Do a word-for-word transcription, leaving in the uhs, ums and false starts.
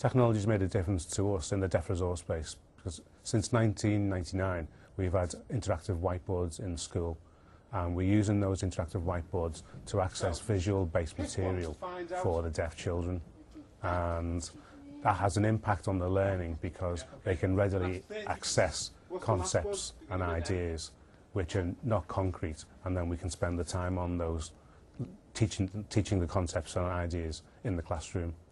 Technology's made a difference to us in the deaf resource space because since nineteen ninety-nine we've had interactive whiteboards in school, and we're using those interactive whiteboards to access visual-based material for the deaf children, and that has an impact on the learning because they can readily access concepts and ideas which are not concrete, and then we can spend the time on those teaching, teaching the concepts and ideas in the classroom.